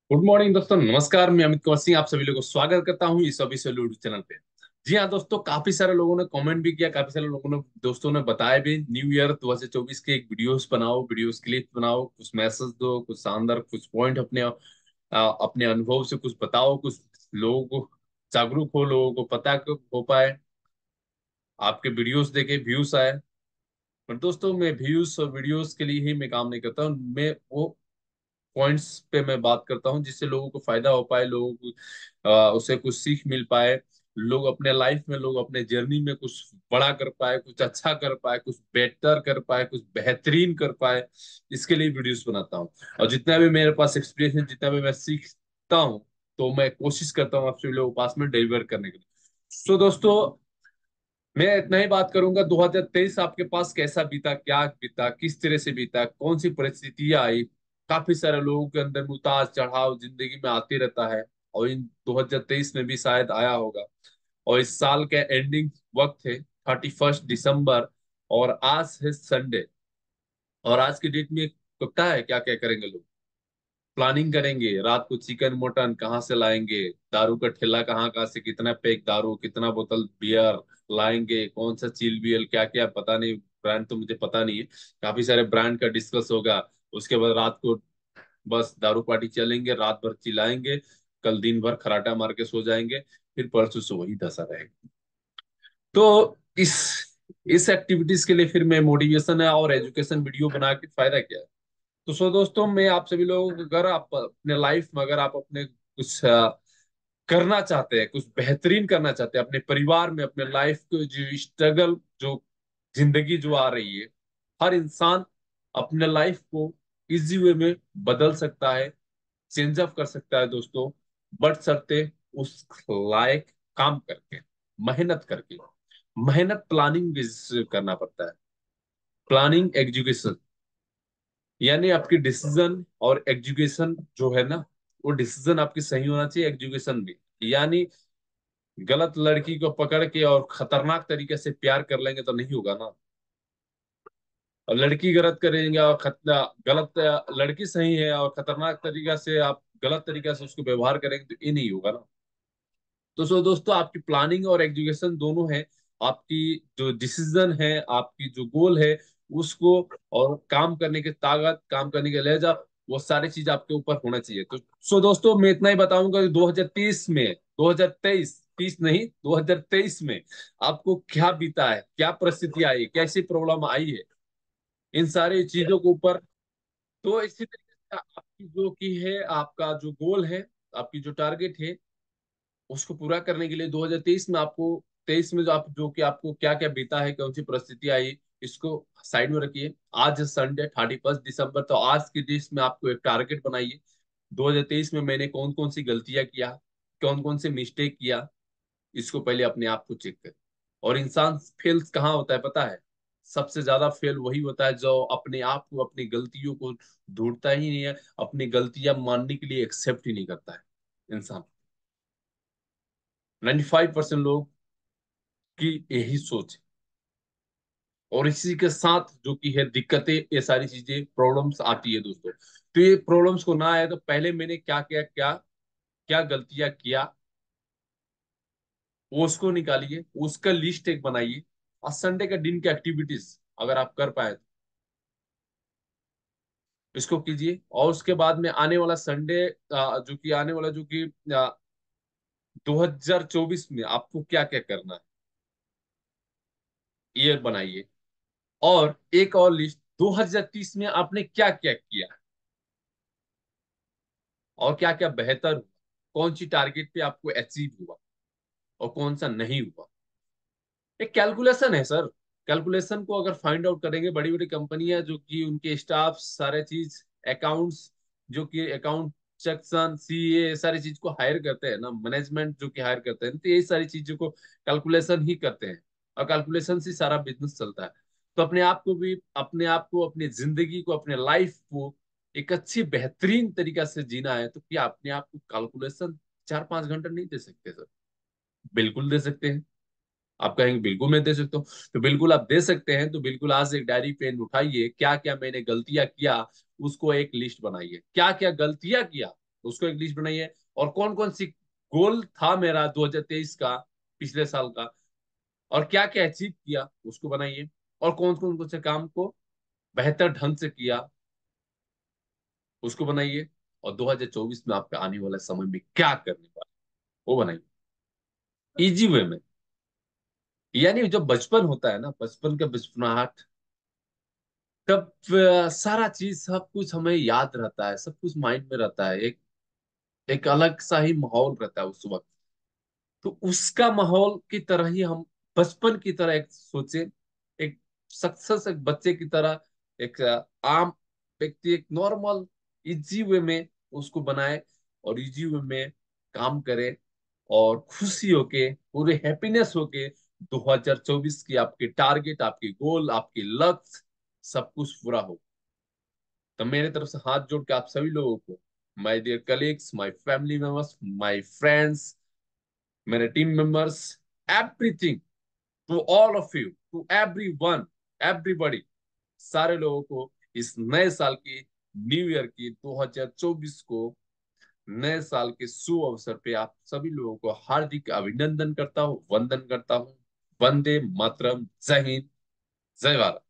Good morning दोस्तों, नमस्कार। मैं अमित कुमार सिंह आप सभी लोगों को स्वागत करता हूं इस अभी से यूट्यूब चैनल पे। जी हाँ दोस्तों, काफी सारे लोगों ने कमेंट भी किया, काफी सारे लोगों ने दोस्तों ने बताया भी न्यू ईयर 2024 के एक वीडियोस बनाओ, वीडियोस क्लिप बनाओ, कुछ मैसेज दो, कुछ शानदार कुछ पॉइंट अपने अनुभव से कुछ बताओ, कुछ लोगों को जागरूक हो, लोगों को पता हो पाए, आपके वीडियोस देखे व्यूज आए। पर दोस्तों, मैं व्यूज और वीडियोस के लिए ही मैं काम नहीं करता हूँ। मैं वो पॉइंट्स पे मैं बात करता हूँ जिससे लोगों को फायदा हो पाए, लोगों को उससे कुछ सीख मिल पाए, लोग अपने लाइफ में, लोग अपने जर्नी में कुछ बड़ा कर पाए, कुछ अच्छा कर पाए, कुछ बेटर कर पाए, कुछ बेहतरीन कर पाए। इसके लिए वीडियोस बनाता हूँ। और जितना भी मेरे पास एक्सपीरियंस है, जितना भी मैं सीखता हूँ, तो मैं कोशिश करता हूँ आप सभी लोगों के पास में डिलीवर करने के लिए। सो दोस्तों, मैं इतना ही बात करूंगा। 2023 आपके पास कैसा बीता, क्या बीता, किस तरह से बीता, कौन सी परिस्थितियां आई। काफी सारे लोगों के अंदर उतार चढ़ाव जिंदगी में आते रहता है, और इन 2023 में भी शायद आया होगा। और इस साल के एंडिंग वक्त है 31 दिसंबर, और आज है संडे। और आज की डेट में पता है क्या क्या करेंगे लोग? प्लानिंग करेंगे, रात को चिकन मटन कहाँ से लाएंगे, दारू का ठेला कहाँ कहाँ से, कितना पैक दारू, कितना बोतल बियर लाएंगे, कौन सा चिल बियल, क्या क्या पता नहीं, ब्रांड तो मुझे पता नहीं है। काफी सारे ब्रांड का डिस्कस होगा। उसके बाद रात को बस दारू पार्टी चलेंगे, रात भर चिल्लाएंगे, कल दिन भर खराटा मार के सो जाएंगे, फिर परसों से वही दशा रहेगा। तो इस एक्टिविटीज के लिए फिर मैं मोटिवेशन है और एजुकेशन वीडियो बना के फायदा क्या है? तो सो दोस्तों, मैं आप सभी लोगों को, अगर आप अपने लाइफ में, अगर आप अपने कुछ करना चाहते हैं, कुछ बेहतरीन करना चाहते हैं अपने परिवार में, अपने लाइफ को जो स्ट्रगल, जो जिंदगी जो आ रही है, हर इंसान अपने लाइफ को इजी वे में बदल सकता है, चेंज अप कर सकता है दोस्तों। बट शर्ते उस लायक काम करके, मेहनत करके। मेहनत प्लानिंग करना पड़ता है। प्लानिंग एजुकेशन, यानी आपकी डिसीजन और एजुकेशन जो है ना, वो डिसीजन आपकी सही होना चाहिए, एजुकेशन भी। यानी गलत लड़की को पकड़ के और खतरनाक तरीके से प्यार कर लेंगे तो नहीं होगा ना। और लड़की गलत करेंगे और गलत लड़की सही है और खतरनाक तरीका से आप गलत तरीका से उसको व्यवहार करेंगे तो ये नहीं होगा ना। तो सो दोस्तों, आपकी प्लानिंग और एजुकेशन दोनों है। आपकी जो डिसीजन है, आपकी जो गोल है, उसको और काम करने की ताकत, काम करने के लहजा, वो सारी चीज आपके ऊपर होना चाहिए। तो सो दोस्तों, मैं इतना ही बताऊंगा कि 2030 में, 2023, 30 नहीं, 2023 में आपको क्या बीता है, क्या परिस्थिति आई, कैसी प्रॉब्लम आई है, इन सारी चीजों के ऊपर। तो इसी तरीके से आपकी जो की है, आपका जो गोल है, आपकी जो टारगेट है, उसको पूरा करने के लिए 2023 में आपको, 23 में जो आप, जो कि आपको क्या क्या बीता है, कौन सी परिस्थिति आई, इसको साइड में रखिए। आज है संडे 31 दिसंबर, तो आज की डेट में आपको एक टारगेट बनाइए। 2023 में मैंने कौन कौन सी गलतियां किया, कौन कौन से मिस्टेक किया, इसको पहले अपने आप को चेक करें। और इंसान फेल कहाँ होता है पता है? सबसे ज्यादा फेल वही होता है जो अपने आप को, अपनी गलतियों को ढूंढता ही नहीं है, अपनी गलतियां मानने के लिए एक्सेप्ट ही नहीं करता है इंसान। 95% लोग की यही सोच है। और इसी के साथ जो कि है दिक्कतें, ये सारी चीजें, प्रॉब्लम्स आती है दोस्तों। तो ये प्रॉब्लम्स को ना आए तो पहले मैंने क्या क्या क्या क्या गलतियां किया, वो उसको निकालिए, उसका लिस्ट एक बनाइए। और संडे का दिन की एक्टिविटीज अगर आप कर पाए तो इसको कीजिए। और उसके बाद में आने वाला संडे, जो कि आने वाला, जो कि 2024 में आपको क्या क्या करना है, ये बनाइए। और एक और लिस्ट, 2030 में आपने क्या क्या किया और क्या क्या बेहतर हुआ, कौन सी टारगेट पे आपको अचीव हुआ और कौन सा नहीं हुआ। एक कैलकुलेशन है सर। कैलकुलेशन को अगर फाइंड आउट करेंगे, बड़ी बड़ी कंपनियां जो कि उनके स्टाफ सारे चीज, अकाउंट्स, जो कि अकाउंट सेक्शन, सीए, सारी चीज को हायर करते हैं ना, मैनेजमेंट जो कि हायर करते हैं, तो ये सारी चीजों को कैलकुलेशन ही करते हैं। और कैलकुलेशन से सारा बिजनेस चलता है। तो अपने आप को भी, अपने आप को, अपनी जिंदगी को, अपने लाइफ को एक अच्छी बेहतरीन तरीका से जीना है, तो क्या अपने आप को कैलकुलेशन 4-5 घंटे नहीं दे सकते सर? बिल्कुल दे सकते हैं। आप कहेंगे बिल्कुल मैं दे सकता हूँ, तो बिल्कुल आप दे सकते हैं। तो बिल्कुल आज एक डायरी पेन उठाइए, क्या क्या मैंने गलतियां किया, उसको एक लिस्ट बनाइए, क्या क्या गलतियां किया, उसको एक लिस्ट बनाइए। और कौन कौन सी गोल था मेरा 2023 का, पिछले साल का, और क्या क्या अचीव किया उसको बनाइए। और कौन से काम को बेहतर ढंग से किया उसको बनाइए। और 2024 में आपके आने वाले समय में क्या करने वाले वो बनाइए, इजी वे में। यानी जो बचपन होता है ना, बचपन का बचपनाहट, तब सारा चीज सब कुछ हमें याद रहता है, सब कुछ माइंड में रहता है। एक एक अलग सा ही माहौल रहता है उस वक्त। तो उसका माहौल की तरह ही हम बचपन की तरह एक सोचे, एक सक्सेस, एक बच्चे की तरह, एक आम व्यक्ति, एक नॉर्मल इजी वे में उसको बनाए, और इजी वे में काम करे, और खुशी होके, पूरे हैप्पीनेस होके 2024 की आपके टारगेट, आपके गोल, आपके लक्ष्य सब कुछ पूरा हो। तो मेरे तरफ से हाथ जोड़ के आप सभी लोगों को, my dear colleagues, my family members, my friends, मेरे team members, everything, to all of you, to everyone, everybody, सारे लोगों को इस नए साल की, न्यू ईयर की 2024 को, नए साल के शुभ अवसर पे आप सभी लोगों को हार्दिक अभिनंदन करता हूँ, वंदन करता हूँ। वंदे मातरम, जय हिंद, जय भारत।